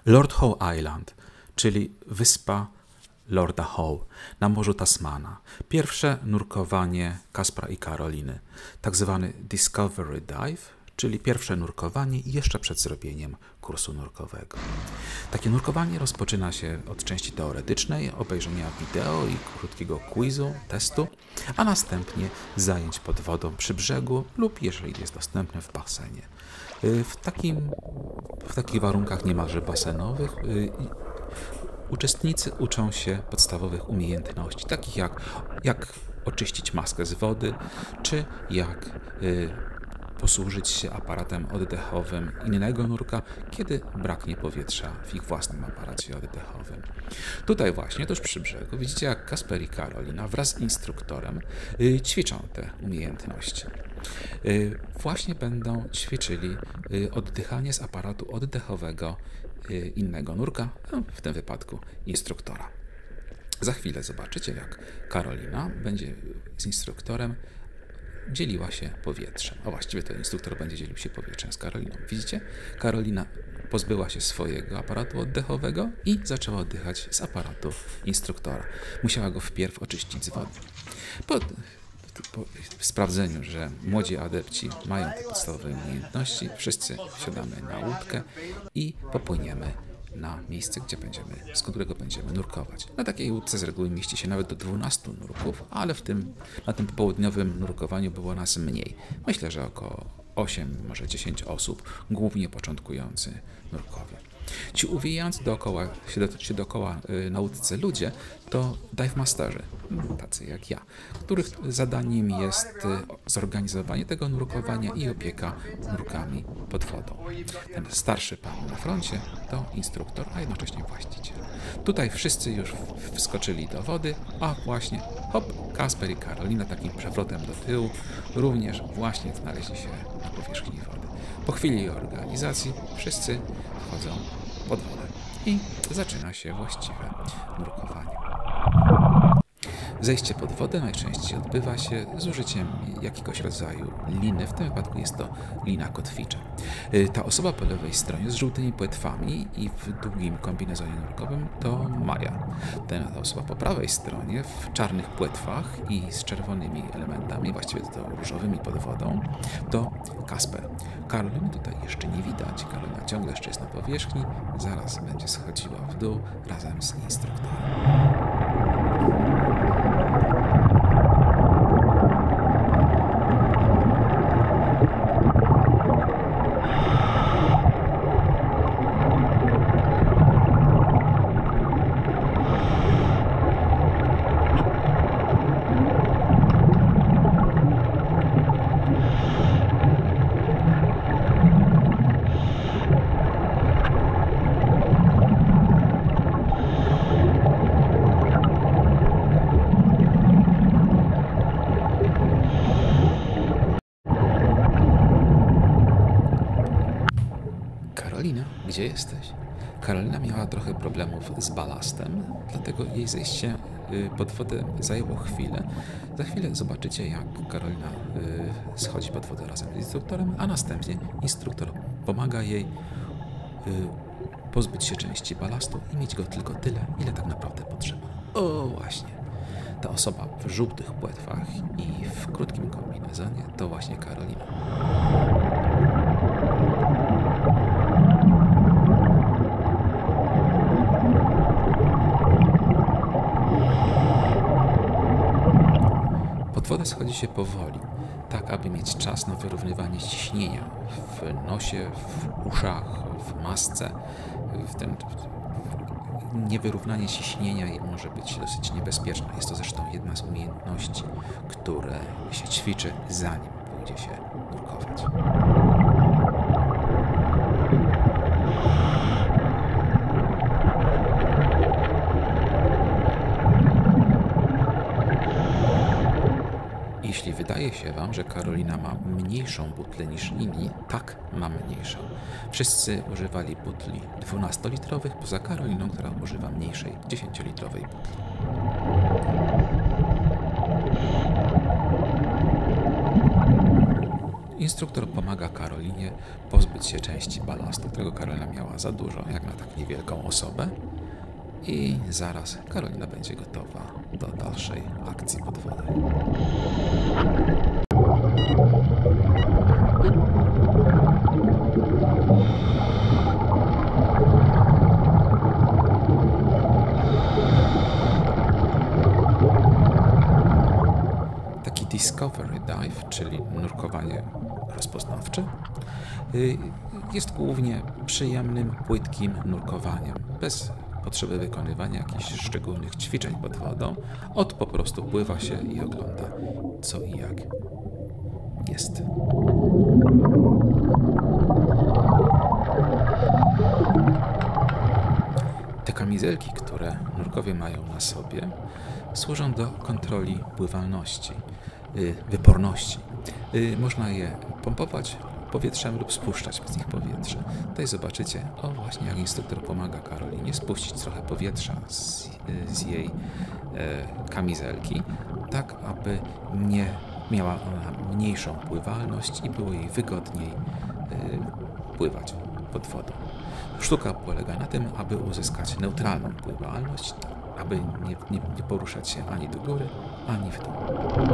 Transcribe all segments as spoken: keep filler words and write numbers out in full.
Lord Howe Island, czyli wyspa Lorda Howe na morzu Tasmana. Pierwsze nurkowanie Kaspra i Karoliny, tak zwany Discovery Dive, czyli pierwsze nurkowanie jeszcze przed zrobieniem kursu nurkowego. Takie nurkowanie rozpoczyna się od części teoretycznej, obejrzenia wideo i krótkiego quizu, testu, a następnie zajęć pod wodą przy brzegu lub, jeżeli jest dostępne, w basenie. W, takim, w takich warunkach niemalże basenowych uczestnicy uczą się podstawowych umiejętności, takich jak, jak oczyścić maskę z wody, czy jak y, posłużyć się aparatem oddechowym innego nurka, kiedy braknie powietrza w ich własnym aparacie oddechowym. Tutaj właśnie, tuż przy brzegu, widzicie, jak Kasper i Karolina wraz z instruktorem y, ćwiczą te umiejętności. Y, właśnie będą ćwiczyli y, oddychanie z aparatu oddechowego y, innego nurka, no, w tym wypadku instruktora. Za chwilę zobaczycie, jak Karolina będzie z instruktorem dzieliła się powietrzem. A właściwie to instruktor będzie dzielił się powietrzem z Karoliną. Widzicie? Karolina pozbyła się swojego aparatu oddechowego i zaczęła oddychać z aparatu instruktora. Musiała go wpierw oczyścić z wody. Po, po sprawdzeniu, że młodzi adepci mają te podstawowe umiejętności, wszyscy wsiadamy na łódkę i popłyniemy na miejsce, gdzie będziemy, z którego będziemy nurkować. Na takiej łódce z reguły mieści się nawet do dwunastu nurków, ale w tym, na tym popołudniowym nurkowaniu było nas mniej. Myślę, że około osiem, może dziesięć osób, głównie początkujący nurkowie. Ci uwijający dookoła, się, do, się dookoła y, na łódce ludzie to dive masterzy, tacy jak ja, których zadaniem jest y, zorganizowanie tego nurkowania i opieka nurkami pod wodą. Ten starszy pan na froncie to instruktor, a jednocześnie właściciel. Tutaj wszyscy już wskoczyli do wody, a właśnie hop, Kasper i Karolina takim przewrotem do tyłu również właśnie znaleźli się na powierzchni wody. Po chwili organizacji wszyscy wchodzą pod wodę i zaczyna się właściwe nurkowanie. Zejście pod wodę najczęściej odbywa się z użyciem jakiegoś rodzaju liny, w tym wypadku jest to lina kotwicza. Ta osoba po lewej stronie z żółtymi płetwami i w długim kombinezonie nurkowym to Maja. Ta osoba po prawej stronie w czarnych płetwach i z czerwonymi elementami, właściwie to różowymi pod wodą, to Kasper. Karoliny tutaj jeszcze nie widać, Karolina ciągle jeszcze jest na powierzchni, zaraz będzie schodziła w dół razem z instruktorem. Karolina, gdzie jesteś? Karolina miała trochę problemów z balastem, dlatego jej zejście pod wodę zajęło chwilę. Za chwilę zobaczycie, jak Karolina schodzi pod wodę razem z instruktorem, a następnie instruktor pomaga jej pozbyć się części balastu i mieć go tylko tyle, ile tak naprawdę potrzeba. O, właśnie. Ta osoba w żółtych płetwach i w krótkim kombinezonie to właśnie Karolina. Pod wodę schodzi się powoli, tak aby mieć czas na wyrównywanie ciśnienia w nosie, w uszach, w masce. W tym niewyrównanie ciśnienia może być dosyć niebezpieczne. Jest to zresztą jedna z umiejętności, które się ćwiczy, zanim pójdzie się nurkować. Jeśli wydaje się Wam, że Karolina ma mniejszą butlę niż inni, tak, ma mniejszą. Wszyscy używali butli dwunastolitrowych, poza Karoliną, która używa mniejszej dziesięciolitrowej butli. Instruktor pomaga Karolinie pozbyć się części balastu, którego Karolina miała za dużo, jak na tak niewielką osobę. I zaraz Karolina będzie gotowa do dalszej akcji pod wodą. Taki Discovery Dive, czyli nurkowanie rozpoznawcze, jest głównie przyjemnym, płytkim nurkowaniem, bez potrzeby wykonywania jakichś szczególnych ćwiczeń pod wodą. Od po prostu pływa się i ogląda, co i jak jest. Te kamizelki, które nurkowie mają na sobie, służą do kontroli pływalności, wyporności. Można je pompować powietrzem lub spuszczać z nich powietrze. Tutaj zobaczycie, o właśnie jak instruktor pomaga Karolinie spuścić trochę powietrza z, z jej e, kamizelki, tak aby nie miała ona mniejszą pływalność i było jej wygodniej e, pływać pod wodą. Sztuka polega na tym, aby uzyskać neutralną pływalność, aby nie, nie, nie poruszać się ani do góry, ani w dół.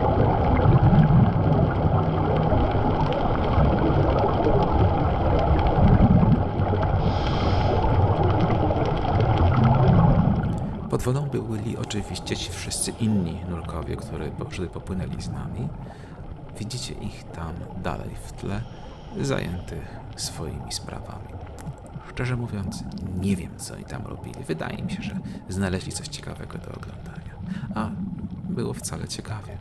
Pod wodą byli oczywiście ci wszyscy inni nurkowie, którzy popłynęli z nami. Widzicie ich tam dalej w tle, zajętych swoimi sprawami. Szczerze mówiąc, nie wiem, co oni tam robili. Wydaje mi się, że znaleźli coś ciekawego do oglądania. A było wcale ciekawie.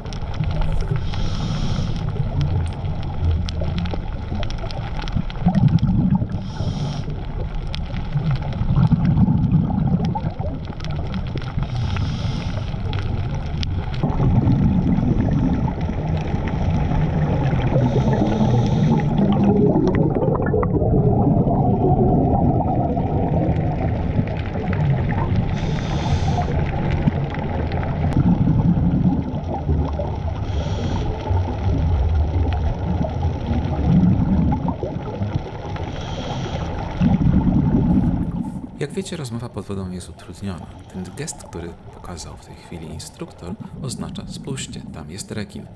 Jak wiecie, rozmowa pod wodą jest utrudniona. Ten gest, który pokazał w tej chwili instruktor, oznacza: spójrzcie, tam jest rekin.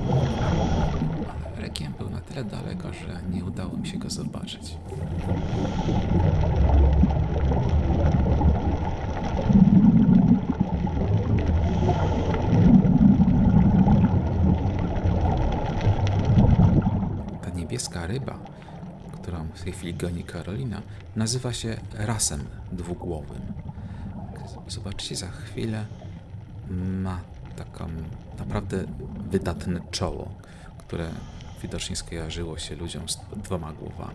Ale rekin był na tyle daleko, że nie udało mi się go zobaczyć. Ta niebieska ryba, którą w tej chwili goni Karolina, nazywa się rasem dwugłowym. Zobaczcie, za chwilę ma taką naprawdę wydatne czoło, które widocznie skojarzyło się ludziom z dwoma głowami.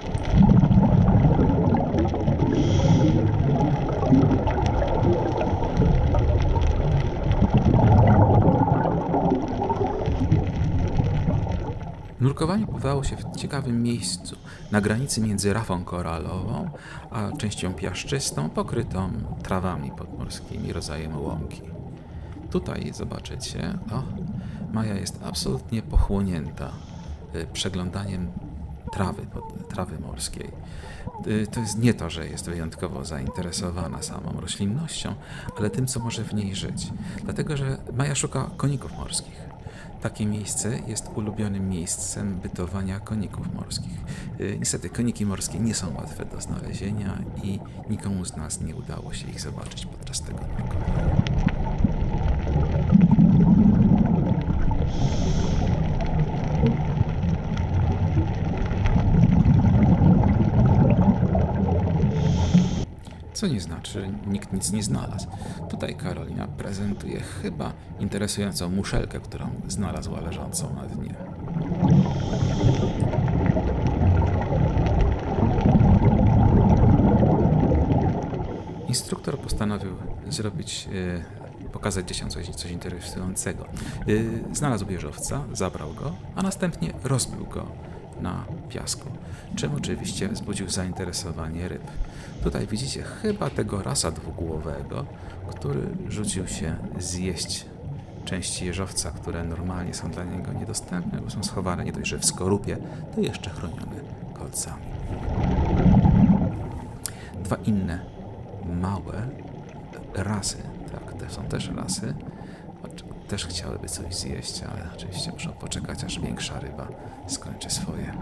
Nurkowanie odbywało się w ciekawym miejscu, na granicy między rafą koralową a częścią piaszczystą, pokrytą trawami podmorskimi rodzajem łąki. Tutaj zobaczycie, o, Maja jest absolutnie pochłonięta y, przeglądaniem trawy, pod, trawy morskiej. Y, to jest nie to, że jest wyjątkowo zainteresowana samą roślinnością, ale tym, co może w niej żyć. Dlatego, że Maja szuka koników morskich. Takie miejsce jest ulubionym miejscem bytowania koników morskich. Niestety koniki morskie nie są łatwe do znalezienia i nikomu z nas nie udało się ich zobaczyć podczas tego nurkowania. Co nie znaczy, nikt nic nie znalazł. Tutaj Karolina prezentuje chyba interesującą muszelkę, którą znalazła leżącą na dnie. Instruktor postanowił zrobić, yy, pokazać dzieciom coś, coś interesującego. Yy, znalazł wieżowca, zabrał go, a następnie rozbił go na piasku, czym oczywiście wzbudził zainteresowanie ryb. Tutaj widzicie chyba tego rasa dwugłowego, który rzucił się zjeść części jeżowca, które normalnie są dla niego niedostępne, bo są schowane nie dość, że w skorupie, to jeszcze chronione kolcami. Dwa inne małe rasy, tak, te są też rasy, też chciałyby coś zjeść, ale oczywiście muszą poczekać, aż większa ryba skończy swoje.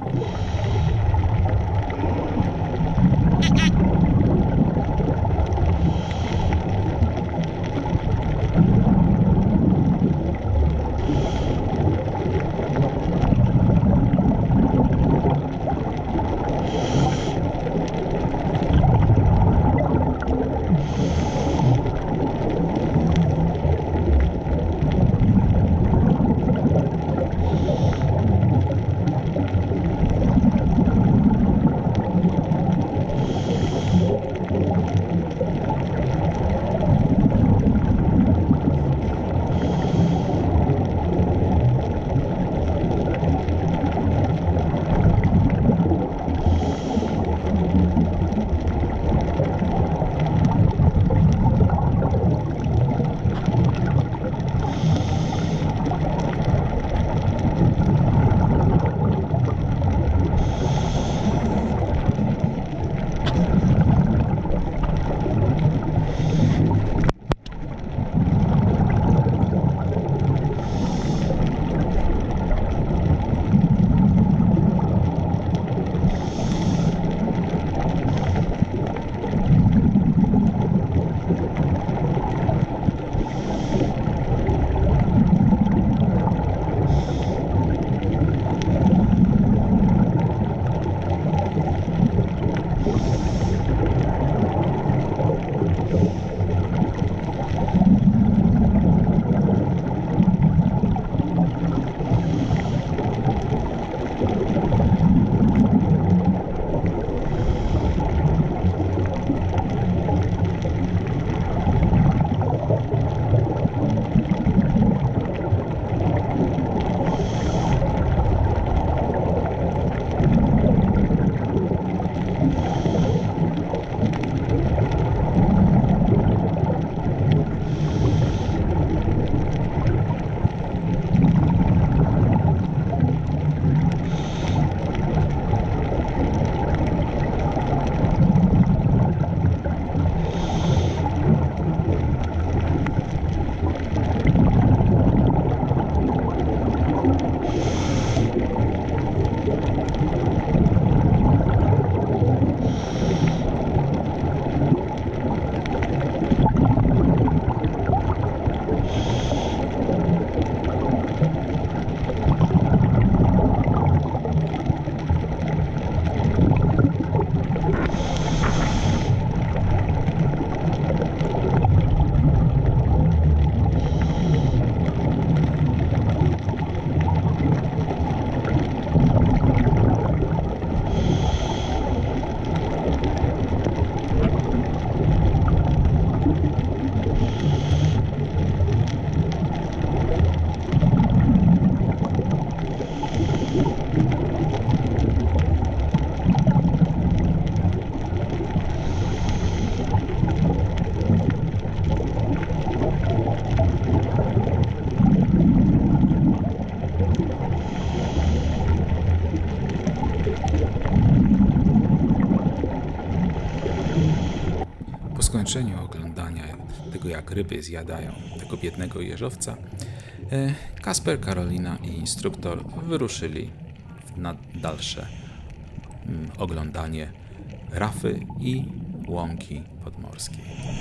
zakończeniu oglądania tego, jak ryby zjadają tego biednego jeżowca, Kasper, Karolina i instruktor wyruszyli na dalsze oglądanie rafy i łąki podmorskiej.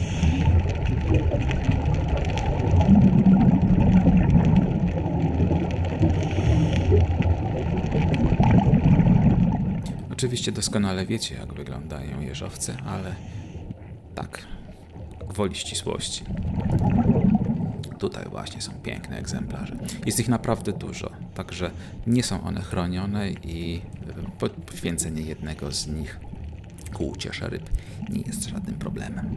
Oczywiście doskonale wiecie, jak wyglądają jeżowce, ale tak, gwoli ścisłości. Tutaj właśnie są piękne egzemplarze. Jest ich naprawdę dużo, także nie są one chronione i poświęcenie jednego z nich ku uciesze ryb nie jest żadnym problemem.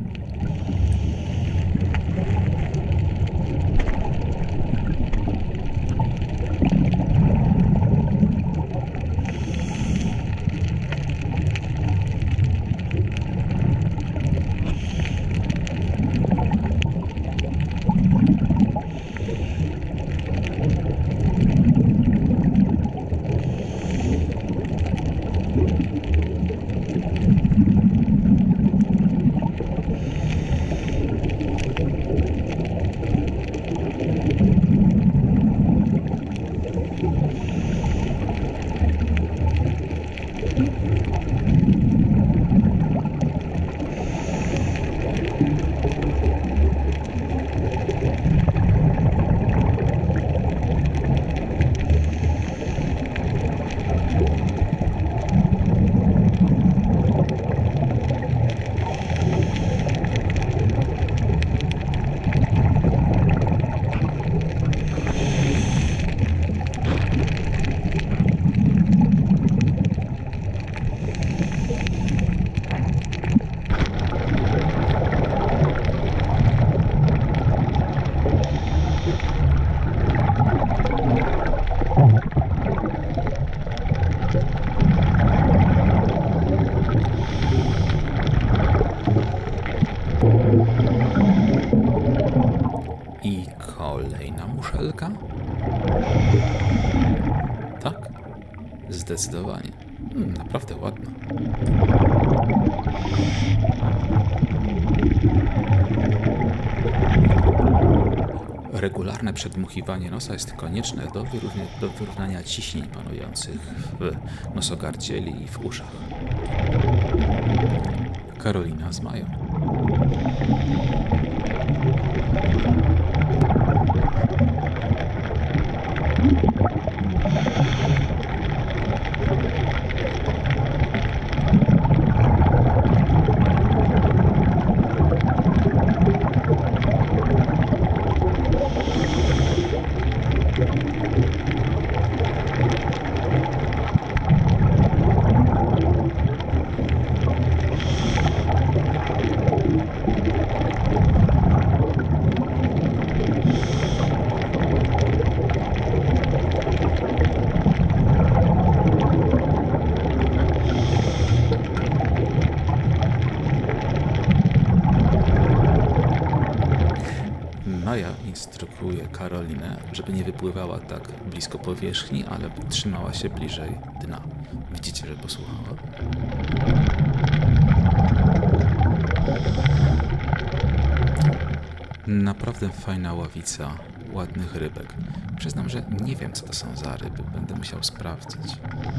I kolejna muszelka? Tak, zdecydowanie. Hmm, naprawdę ładna. Regularne przedmuchiwanie nosa jest konieczne do, wyrównia, do wyrównania ciśnień panujących w nosogardzieli i w uszach. Karolina z Mają. Maja instrukuje Karolinę, żeby nie wypływała tak blisko powierzchni, ale trzymała się bliżej dna. Widzicie, że posłuchała? Naprawdę fajna ławica ładnych rybek. Przyznam, że nie wiem, co to są za ryby. Będę musiał sprawdzić.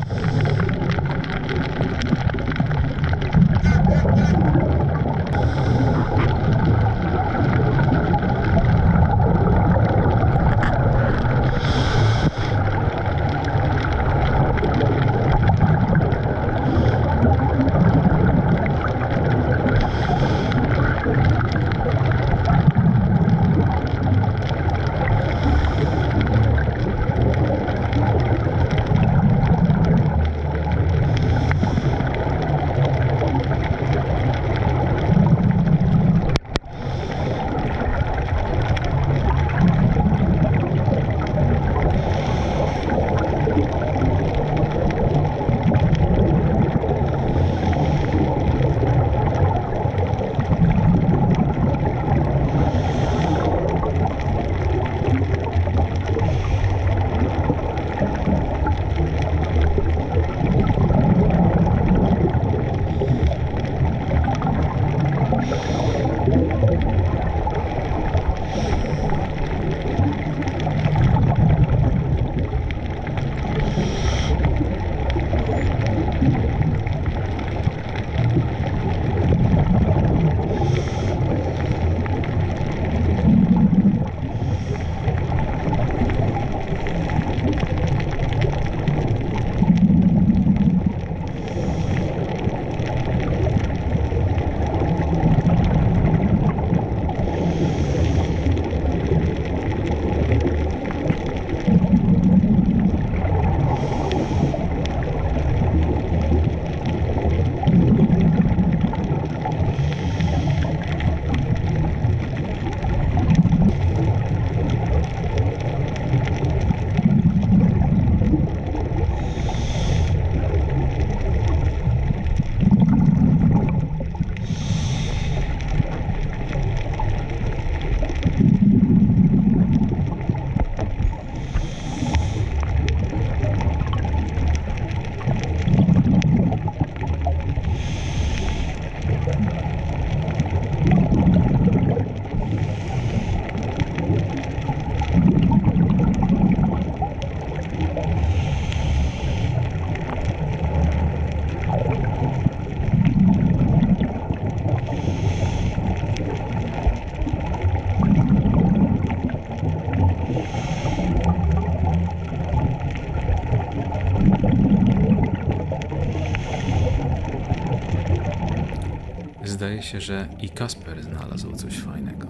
Zdaje się, że i Kasper znalazł coś fajnego.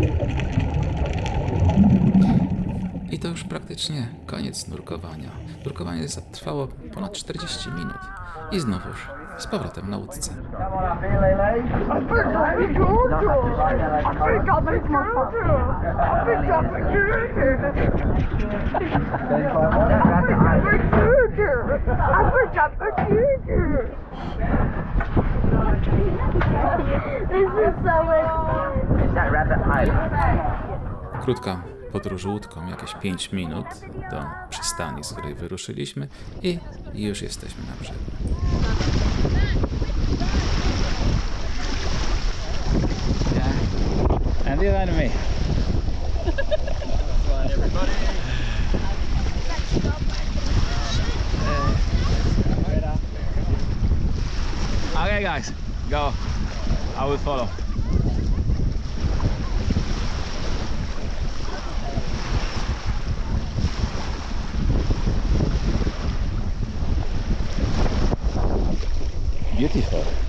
I to już praktycznie koniec nurkowania. Nurkowanie trwało ponad czterdzieści minut. I znowuż z powrotem na łódce. Krótka podróż łódką, jakieś pięć minut do przystani, z której wyruszyliśmy i już jesteśmy na brzegu. Yeah. And the enemy. Okay guys, go. I will follow. Beautiful.